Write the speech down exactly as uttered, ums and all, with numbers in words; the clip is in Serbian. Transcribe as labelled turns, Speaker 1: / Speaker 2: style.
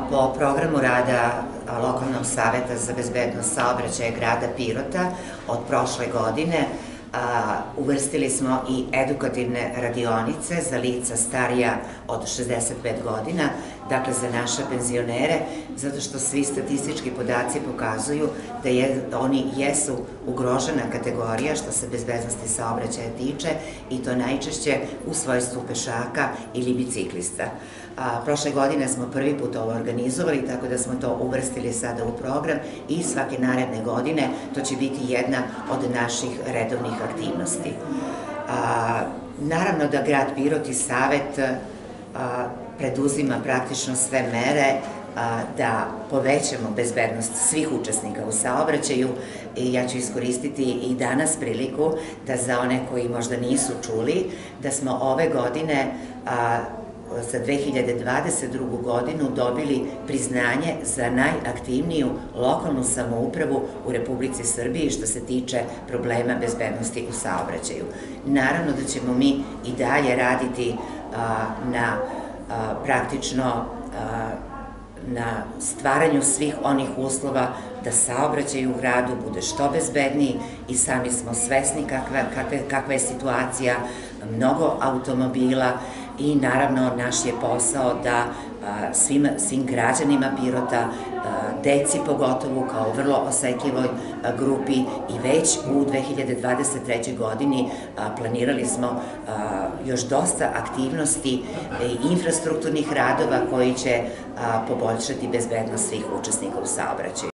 Speaker 1: po programu rada Lokalnog saveta za bezbednost saobraćaja grada Pirota od prošle godine uvrstili smo i edukativne radionice za lica starija od šezdeset pet godina, dakle za naše penzionere, zato što svi statistički podaci pokazuju da oni jesu ugrožena kategorija što se bezbednosti saobraćaja tiče i to najčešće u svojstvu pešaka ili biciklista. Prošle godine smo prvi put ovo organizovali, tako da smo to uvrstili sada u program i svake naredne godine to će biti jedna od naših redovnih aktivnosti. Naravno da grad Pirot i Savet preduzima praktično sve mere da povećamo bezbednost svih učesnika u saobraćaju i ja ću iskoristiti i danas priliku da za one koji možda nisu čuli, da smo ove godine za dve hiljade dvadeset drugu godinu dobili priznanje za najaktivniju lokalnu samoupravu u Republici Srbiji što se tiče problema bezbednosti u saobraćaju. Naravno da ćemo mi i dalje raditi na praktično na stvaranju svih onih uslova da saobraćaj u gradu bude što bezbedniji i sami smo svesni kakva je situacija, mnogo automobila i naravno naš je posao da svim građanima Pirota, deci pogotovo kao vrlo osetljivoj grupi i već u dve hiljade dvadeset trećoj godini planirali smo još dosta aktivnosti i infrastrukturnih radova koji će poboljšati bezbednost svih učesnika u saobraćaju.